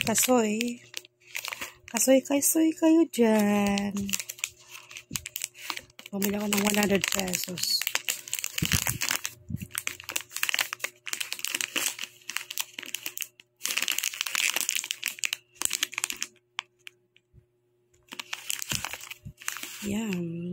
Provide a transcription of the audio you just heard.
kasoy. Kasoy kayo dyan. Bumili ako ng 100 pesos. Yan.